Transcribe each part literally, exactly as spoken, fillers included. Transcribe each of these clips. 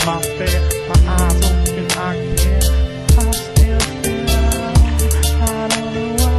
is my fare. My eyes open, I care. I still feel I don't know why.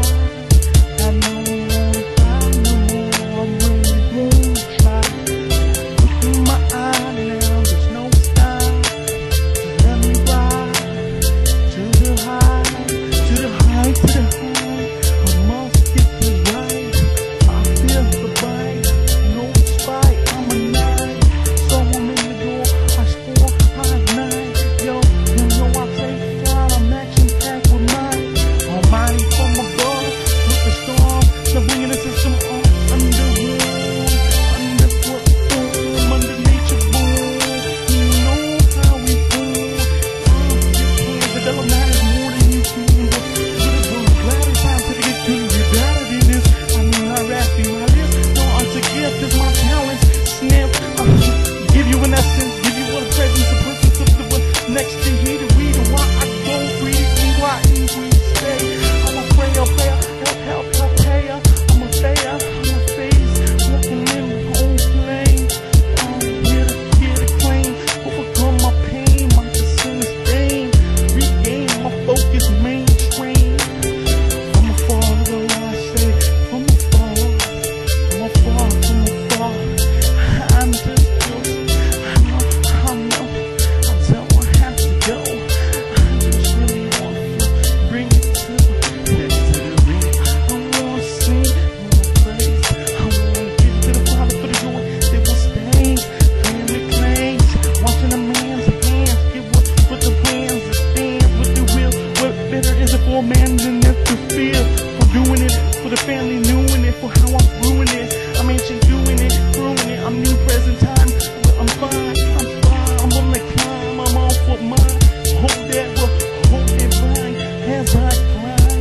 I know I know I'm really going to try. Look in my eye now, there's no style. Just let me ride to the high, to the high, to the high. I must get this right. I feel the bite, no spite. I'm a nine, so I'm in the door. I score high nine. Yo, you know I say fly, I'm action packed with mine. Almighty from above, with the storm, the bringing the system on. Underwood, underfoot boom, under nature boom. You know how we boom. Time to get clean, the devil matters more than you can. But it's glad it's time to get clean. You gotta do this. I mean, I rap you, I live. No, it's a gift, it's my talent. Snip, uh, give you an essence, give you a presence, a presence of the one next to you, the reason why I go free, and why you stay. I'm a prayer, player, help, help, help, player. I'm a player, I'm a face, walking in the whole flame. I'm here to get it clean, overcome my pain, my sin stain, regain my focus, mainstream. From afar, though I say, from afar, from afar, from afar. I'm just close, I know, I know, until I have to go. I just really want to bring it to next to the ring. I wanna sing, I wanna praise, I wanna give it to the Father for the joy that will stay. Playing the claims, watching the man's hands, get what with the plans to stand with the will. What better is it for a man than if to feel? For doing it, for the family knowing it, for how I'm ruining it. I'm ancient doing it, proving it. I'm new present time, but I'm fine, I'm fine. I'm on the climb, I'm off for mine. Hold that, well, hold that blind as I climb.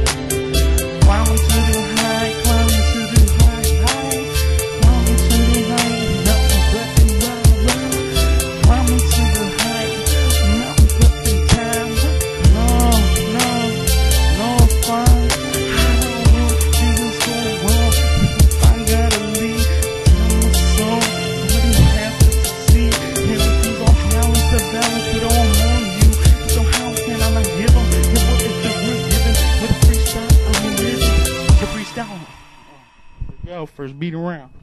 Climbing to the high, climbing to the high, high. Climbing to the high, mountain clicking round, round. Climbing to the high, mountain clicking time. No, no, no fun. I don't want you to go wrong. If I gotta leave, tell my soul, somebody has to succeed. Everything's on balance, the balance it all on you. So how can I not give them? Yeah, what is the root given? With a freestyle, I'm living. The freestyle. There we go, first beat around.